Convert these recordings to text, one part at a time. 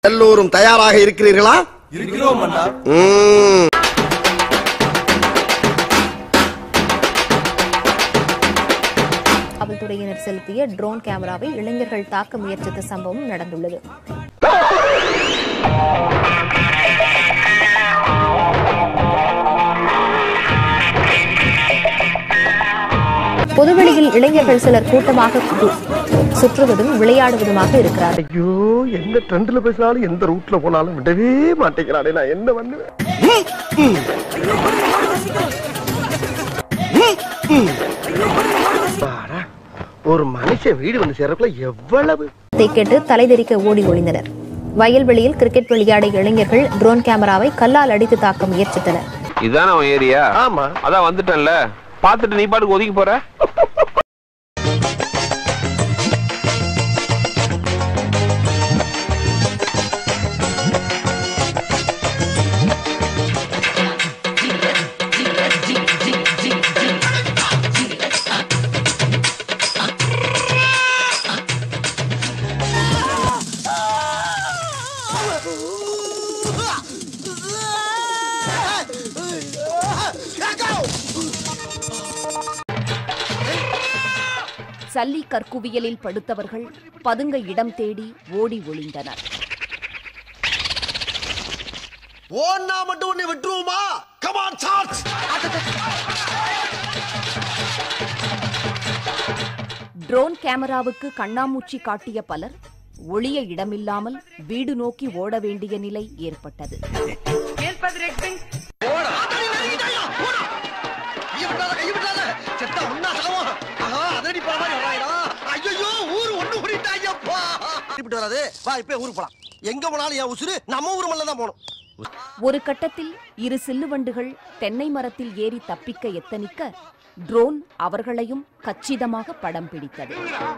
எல்லோரும் தயாராக இருக்கிறீர்களா? இருக்கிறோம் அண்ணா. காவல்துறையினர் செலுத்திய ட்ரோன் கேமராவை இளைஞர்கள் தாக்க முயற்சித்த சம்பவம் நடந்துள்ளது. பொதுவெளியில் இளைஞர்கள் சிலர் கூட்டமாக சுற்றுவதும் விளையாடுவதுமாக இருக்கிறார்கள். ஐயோ, எந்த ட்ரெண்ட்ல பேசினாலும் எந்த ரூட்ல போனாலும் விடவே மாட்டேங்கிறானே, நான் என்ன பண்ணுவேன்? ஒரு மனுஷன் வீடு வந்து சேர்றதுக்குள்ள எவ்வளவு கேட்டு தலைதெறிக்க ஓடி ஒளிந்தனர். வயல்வெளியில் கிரிக்கெட் விளையாடிய இளைஞர்கள் ட்ரோன் கேமராவை கல்லால் அடித்து தாக்க முயற்சித்தனர். இதான ஏரியா? ஆமா, அதான் வந்துட்டேன்ல, பாத்துட்டு நீ பாட்டுக்கு ஒதுக்கி போற. சல்லி கற்குவியலில் படுத்தவர்கள் பதுங்க இடம் தேடி ஓடி ஒளிந்தனர். ட்ரோன் கேமராவுக்கு கண்ணாமூச்சி காட்டிய பலர் ஒளிய இடமில்லாமல் வீடு நோக்கி ஓட வேண்டிய நிலை ஏற்பட்டது. ஒரு கட்டத்தில் இரு சில்லுவண்டுகள் தென்னை மரத்தில் ஏறி தப்பிக்க எத்தனிக்க ட்ரோன் அவர்களையும் கச்சிதமாக படம் பிடித்தது.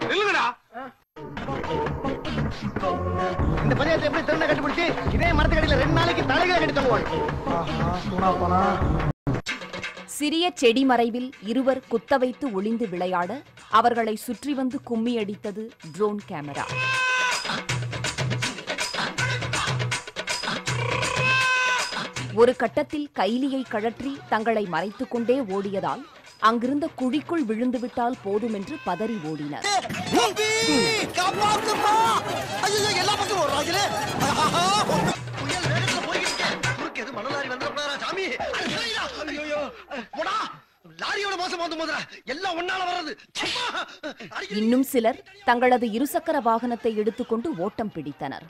சிறிய செடி மறைவில் இருவர் குத்த வைத்து ஒளிந்து விளையாட அவர்களை சுற்றி வந்து கும்மி அடித்தது ட்ரோன் கேமரா. ஒரு கட்டத்தில் கைலியை கழற்றி தங்களை மறைத்துக் கொண்டே ஓடியதால் அங்கிருந்த குழிக்குள் விழுந்துவிட்டால் போதும் என்று பதறி ஓடினர். இன்னும் சிலர் தங்களது இருசக்கர வாகனத்தை எடுத்துக்கொண்டு ஓட்டம் பிடித்தனர்.